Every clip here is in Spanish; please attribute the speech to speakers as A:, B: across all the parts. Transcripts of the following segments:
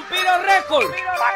A: Vampiro Record.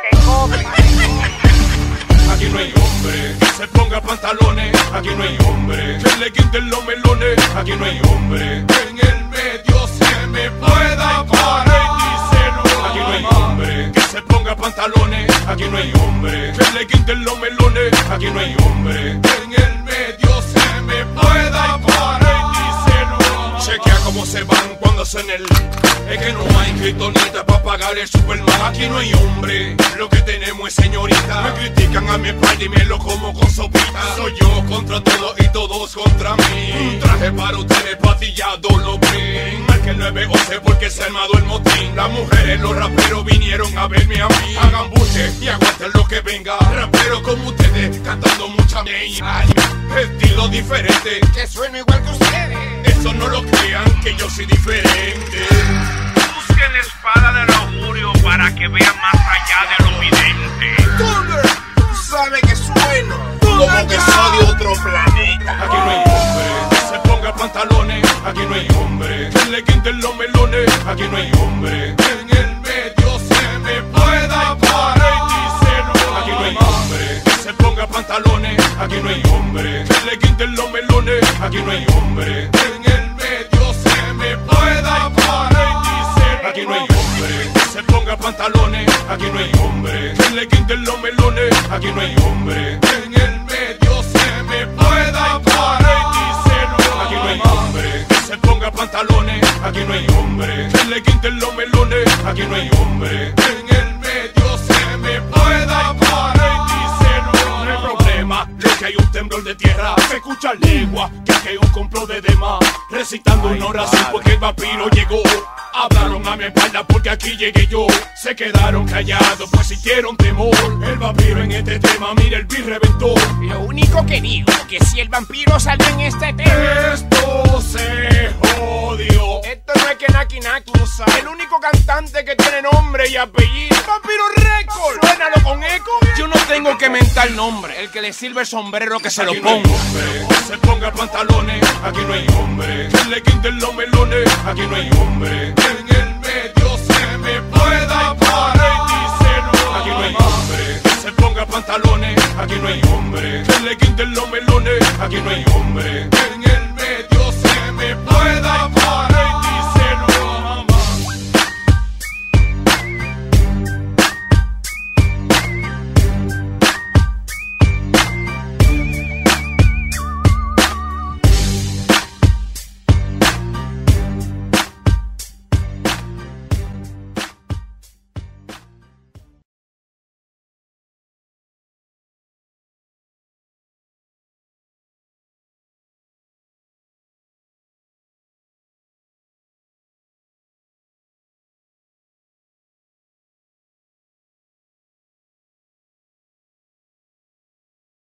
B: Aquí no hay hombre que se ponga pantalones. Aquí no hay hombre que le quiten los melones. Aquí no hay hombre en el medio se me pueda parar y díselo. Aquí no hay hombre que se ponga pantalones. Aquí no hay hombre que le quiten los melones. Aquí no hay hombre en el medio se me pueda parar y díselo. Chequea cómo se van cuando hacen el... Es que no hay criptonita para pagar el Superman. Aquí no hay hombre, lo que tenemos es señorita. Me critican a mi espalda y me lo como con sopita. Soy yo contra todos y todos contra mí. Un traje para ustedes patillado lo brin. Marque el 911 porque se ha armado el motín. Las mujeres, los raperos vinieron a verme a mí. Hagan buche y aguanten lo que venga. Rapero como ustedes, cantando mucha mierda. Estilo diferente, que sueno igual que ustedes. Eso no lo crean, que yo soy diferente.
C: Busquen la espada del augurio para que vean más allá de lo evidente.
D: Thunder, tú sabes que sueno como que soy de otro planeta.
B: Aquí no hay hombre que se ponga pantalones. Aquí no hay hombre que le quiten los melones. Aquí no hay hombre en el medio se me pueda parar y díselo. Aquí no hay hombre que se ponga pantalones. Aquí no hay hombre que le quiten los melones. Aquí no hay hombre en el medio se me pueda parar y díselo. Aquí no hay hombre que se ponga pantalones. Aquí no hay hombre que le quiten los melones. Aquí no hay hombre en el medio se me pueda parar y díselo. Aquí no hay hombre que se ponga pantalones. Aquí no hay hombre que le quiten los melones. Aquí no hay hombre en el medio se me pueda parar y díselo. No hay problema, lo que hay un temblor de tierra. Se escucha legua, que aquí hay un complot de demás. Recitando una oración porque el vampiro llegó. Hablaron a mi espalda porque aquí llegué yo. Se quedaron callados pues sintieron temor. El vampiro en este tema, mira el beat reventó.
D: Lo único que digo, que si el vampiro salió en este tema,
B: Esto se jodió.
D: esto no es que Naki Naki, tú sabes. El único cantante que tiene nombre y apellido, Vampiro Record. Suénalo con eco.
A: Yo no tengo que mentar nombre. El que le sirve el sombrero que se lo
B: Aquí no hay
A: ponga.
B: hombre que se ponga pantalones. Aquí no hay hombre que le quiten los melones. Aquí no hay hombre en el medio se me pueda parar y díselo. Aquí no hay hombre que se ponga pantalones. Aquí no hay hombre que le quiten los melones. Aquí no hay hombre en el medio se me pueda